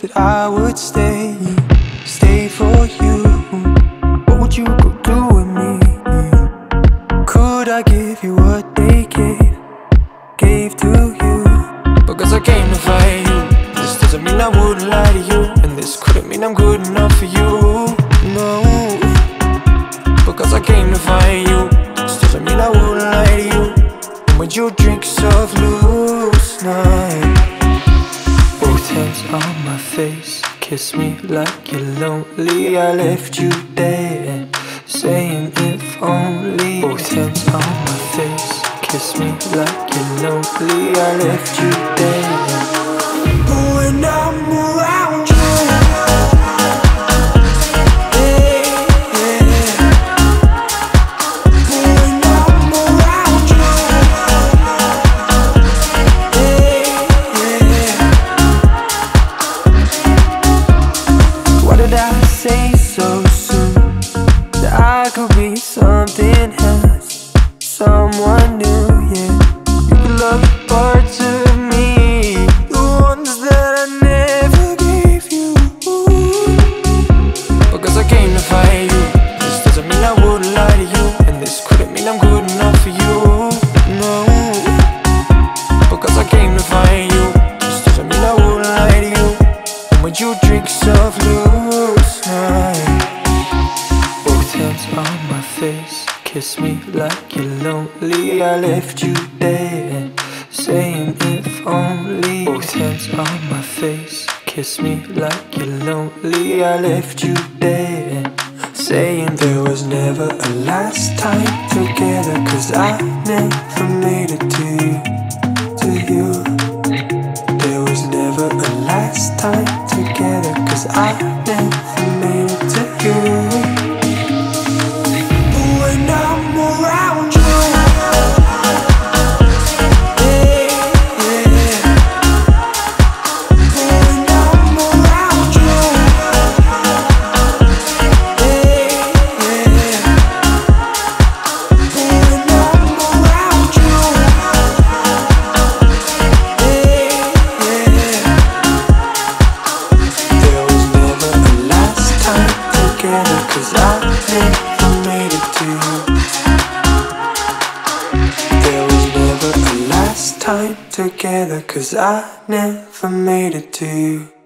that I would stay for you. What would you go do with me? Could I give you what they gave to you? Because I came to find you. This doesn't mean I wouldn't lie to you, and this couldn't mean I'm good enough for you. No, because I came to find you. This doesn't mean I wouldn't lie to you. And when you drink yourself loose, night. Both hands on my face, kiss me like you're lonely. I left you there, saying if only. Both hands on my face, kiss me like you're lonely. I left you there. When I'm around you, say so soon that I could be something else, someone new, yeah. You could love the parts of me, the ones that I never gave you. Because I came to find you. This doesn't mean I wouldn't lie to you, and this couldn't mean I'm good enough for you. No, because I came to find you. This doesn't mean I wouldn't lie to you. And when you drink yourself loose, both hands on my face, kiss me like you're lonely. I left you there, saying if only. Both hands on my face, kiss me like you're lonely. I left you there, saying there was never a last time together. Cause I never made it to you. There was never a last time together. Cause I never made it to you. When I'm around you, cause I never made it to you. There was never a last time together. Cause I never made it to you.